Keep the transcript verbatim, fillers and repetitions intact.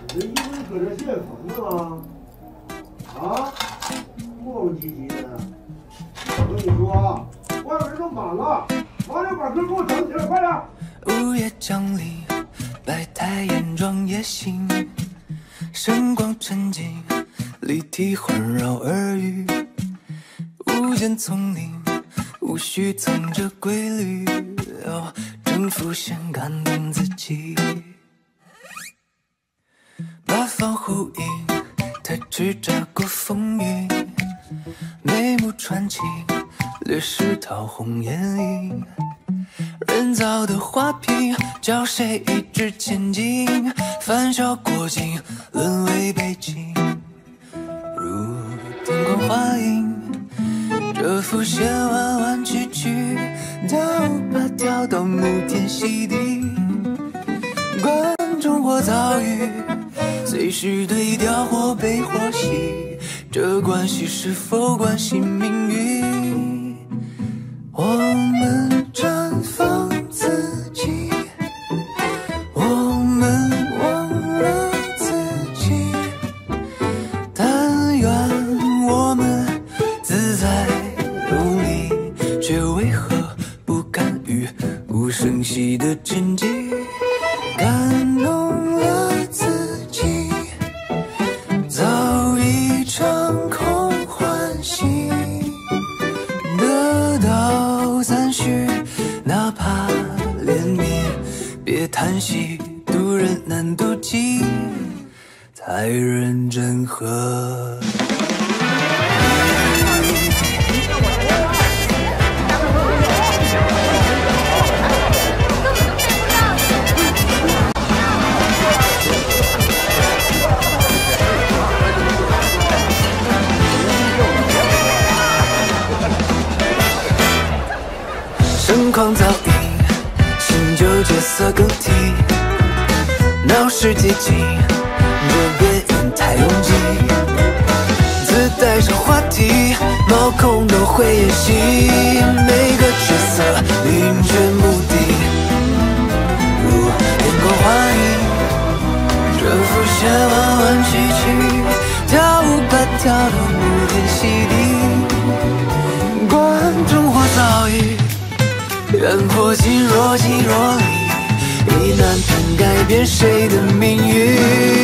这衣服搁这泄风了吗？啊，磨磨唧唧的。我跟你说啊，外边人都满了，马上把歌给我整起来，快点！ 午夜降临，百态艳妆也醒，神光沉静，立体环绕耳语。无间丛林，无需藏着规律，哦，征服先感动自己。八方呼应，太迟炸过风云，眉目传情，略施桃红眼影。人造的花瓶，叫谁一掷千金？凡笑过境，沦为背景。如天光花影，这浮线弯弯曲曲，跳吧跳到暮天洗涤。关中或遭遇，随时对调或悲或喜，这关系是否关系命运？我们绽放自己，我们忘了自己。但愿我们自在用力，却为何不甘于无声息的沉寂？感动了自己，早已成空欢喜。得到赞许，哪怕怜悯，别叹息，渡人难渡己，才认真和。盛况早已，新旧角色更替，闹市寂静，这边缘太拥挤，自带上话题，毛孔都会演戏，每个角色凌绝目的，如天光花影，这浮线弯弯曲曲，跳舞吧跳到暮天洗涤，观众或早已。缘或尽，若即若离，意难平改变谁的命运。